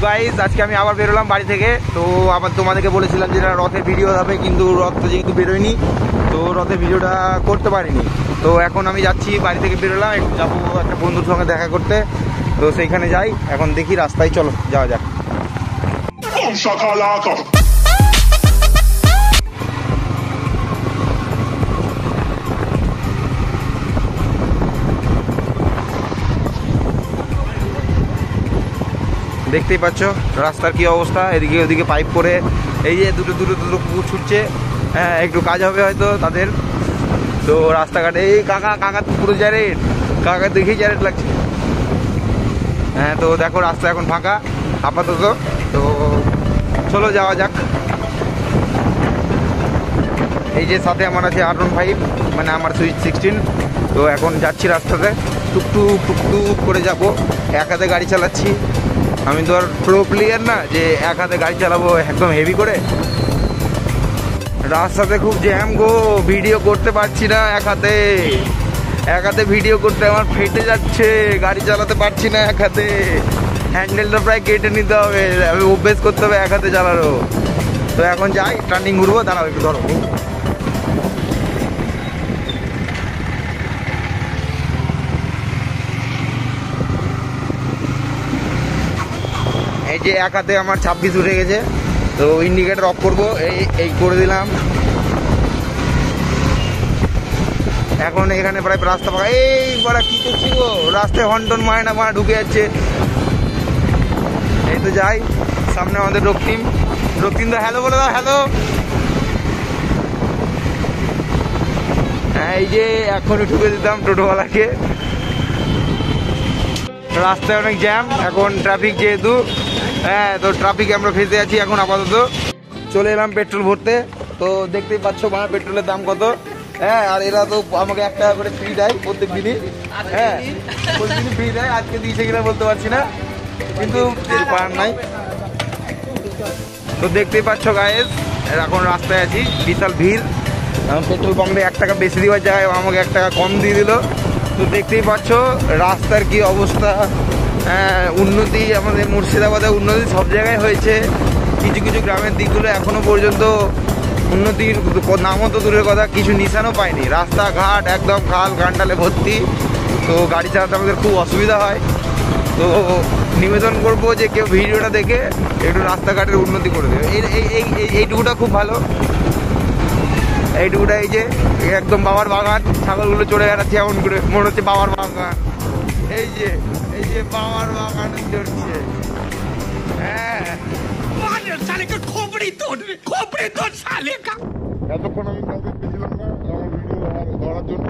Guys আজকে আমি আবার বেরোলাম বাড়ি থেকে। তো আবার তোমাদেরকে বলেছিলাম যে রথের ভিডিও হবে, কিন্তু রথ তো যেহেতু বেরোয়নি তো রথের ভিডিওটা করতে পারিনি। তো এখন আমি যাচ্ছি, বাড়ি থেকে বেরোলাম, একটু যাবো একটা বন্ধুর সঙ্গে দেখা করতে। তো সেইখানে যাই, এখন দেখি রাস্তায়, চলো যাওয়া যাক। দেখতেই পাচ্ছ রাস্তার কি অবস্থা, এদিকে ওদিকে পাইপ করে এই যে দুটো কুকুর ছুটছে। হ্যাঁ, একটু কাজ হবে হয়তো তাদের। তো রাস্তাঘাটে এই কাকা তো পুরো জ্যারেট, কাকা দেখেই জ্যারেট লাগছে। হ্যাঁ, তো দেখো রাস্তা এখন ফাঁকা আপাতত। তো চলো যাওয়া যাক। এই যে সাথে আমার আছে R15, মানে আমার সুইচ 16। তো এখন যাচ্ছি রাস্তাতে, টুকটুক করে যাব। এক হাতে গাড়ি চালাচ্ছি, আমি তো আর প্রো প্লেয়ার না যে এক হাতে গাড়ি চালাবো একদম হেভি করে। রাস্তাতে খুব জ্যাম গো, ভিডিও করতে পারছি না এক হাতে ভিডিও করতে আমার ফেটে যাচ্ছে, গাড়ি চালাতে পারছি না এক হাতে। হ্যান্ডেলটা প্রায় কেটে নিতে হবে, আমি অভ্যেস করতে হবে এক হাতে চালানো। তো এখন যাই, টার্নিং ঘুরবো, দাঁড়াও একটু ধরো। এই যে এক হাতে আমার 26 উঠে গেছে। তো ইন্ডিকেটর অফ করবো, এই করে দিলাম। এখন এখানে প্রায় রাস্তা পাকা। এই বড়া কি করছি গো, রাস্তায় হন্টন মায়না মা ঢুকে যাচ্ছে। এই তো যাই, সামনে আমাদের রক্তিম দা, হ্যালো বলে দাও, হ্যালো। হ্যাঁ, এই যে এখনই ঢুকে দিতাম টোটোওয়ালাকে। রাস্তায় অনেক জ্যাম এখন, ট্রাফিক যেহেতু। হ্যাঁ, তো ট্রাফিকে আমরা ফেসে আছি এখন আপাতত। চলে এলাম পেট্রোল ভরতে। তো দেখতেই পাচ্ছ মানে পেট্রোলের দাম কত। হ্যাঁ, আর এরা তো আমাকে 1 টাকা করে ফ্রি দেয় প্রত্যেক দিনই। হ্যাঁ, প্রত্যেকদিনই ফ্রি দেয়, আজকে দিয়েছে কিনা বলতে পারছি না, কিন্তু পারার নাই। তো দেখতেই পাচ্ছ গায়েস, এখন রাস্তায় আছি, বিশাল ভিড়। পেট্রোল পাম্পে 1 টাকা বেশি দেওয়ার জায়গায় আমাকে 1 টাকা কম দিয়ে দিল। তো দেখতেই পাচ্ছ রাস্তার কি অবস্থা। উন্নতি আমাদের মুর্শিদাবাদে উন্নতি সব জায়গায় হয়েছে, কিছু গ্রামের দিকগুলো এখনো পর্যন্ত উন্নতির নামও তো দূরের কথা, কিছু নিশানও পায়নি। রাস্তাঘাট একদম খাল গান্ডালে ভর্তি। তো গাড়ি চালাতে আমাদের খুব অসুবিধা হয়। তো নিবেদন করবো যে কেউ ভিডিওটা দেখে একটু রাস্তাঘাটের উন্নতি করে দেবে। এইটুকুটা খুব ভালো, এইটুকুটা। এই যে একদম বাবার বাগান, ছাগলগুলো চড়ে বেড়াচ্ছে এমন করে মনে হচ্ছে বাবার বাগান। এই যে বাবার বাগান চড়ছে। হ্যাঁ, এতক্ষণ আমি কাউকে পেয়েছিলাম না আমার ভিডিও ধরার জন্য।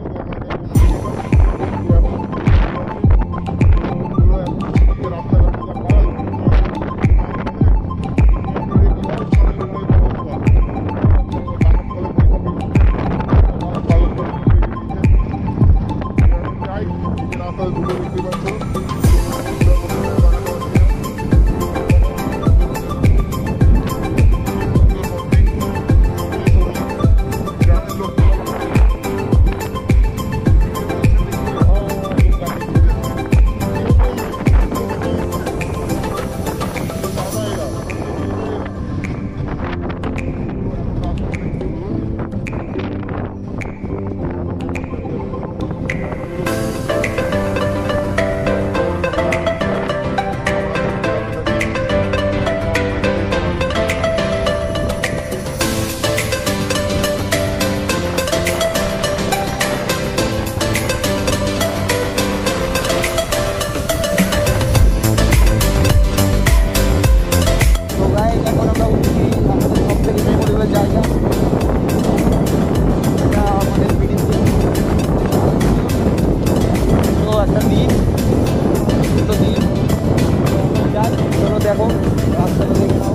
দেখো রাস্তাটা দেখে নাও,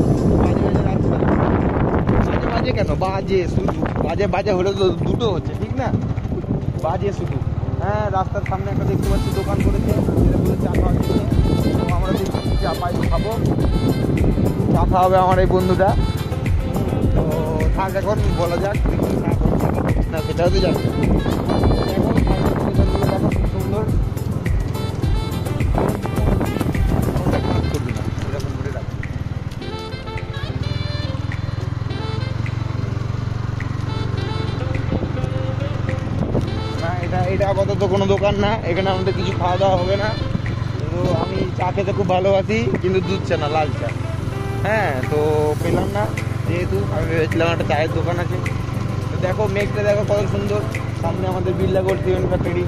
বাজে কেন, বাজে শুধু বাজে হলে তো দুটো হচ্ছে, ঠিক না, বাজে শুধু। হ্যাঁ, রাস্তার সামনে একটা দেখতে পাচ্ছি দোকান করেছে, যেটা বলে চা খাওয়া দিচ্ছে। তো আমরা দেখছি চা পাই খাবো, চা খাওয়াবে আমার এই বন্ধুটা। তো থাক, এখন বলা যাক না, সেটাও তো যাবে। এখন দেখা খুব সুন্দর। এরকম করে রাখ। আপাতত কোনো দোকান না, এখানে আমাদের কিছু খাওয়া দাওয়া হবে না। তো আমি চা খেতে খুব ভালোবাসি, কিন্তু দুধ চা না, লাল চা। হ্যাঁ, তো পেলাম না, যেহেতু আমি ভেবেছিলাম একটা চায়ের দোকান আছে। তো দেখো মেঘটা দেখো কত সুন্দর, সামনে আমাদের বিড়লা গোল্ড সিমেন্ট ফ্যাক্টরি।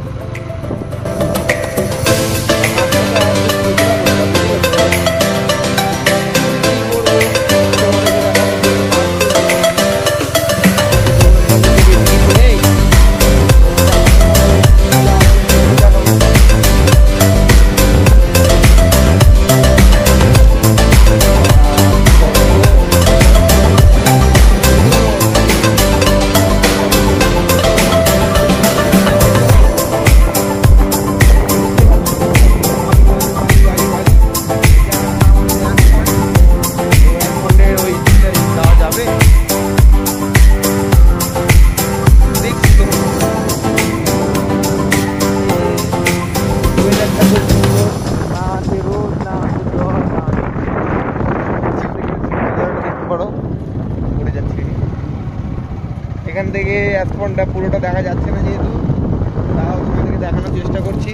এখান থেকে অ্যাসপনটা পুরোটা দেখা যাচ্ছে না, যেহেতু তাও তোমাদেরকে দেখানোর চেষ্টা করছি।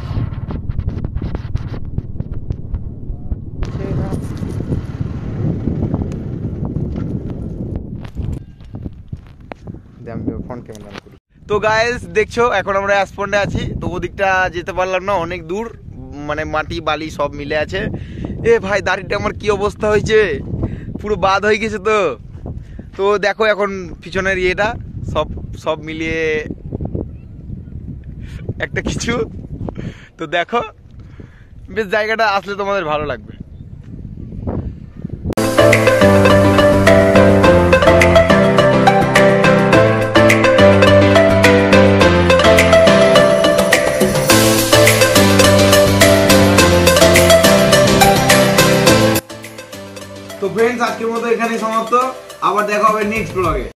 তো গাইস দেখছো এখন আমরা অ্যাসপন্ডে আছি। তো ওদিকটা যেতে পারলাম না, অনেক দূর, মানে মাটি বালি সব মিলে আছে। এ ভাই দাড়িটা আমার কি অবস্থা হয়েছে, পুরো বাদ হয়ে গেছে। তো তো দেখো এখন পিছনের ইয়েটা সব সব মিলিয়ে একটা কিছু। তো দেখো বেশ, জায়গাটা আসলে তোমাদের ভালো লাগবে। তো ফ্রেন্ডস, আজকের মতো এখানেই সমাপ্ত। আবার দেখা হবে নেক্সট ব্লগে।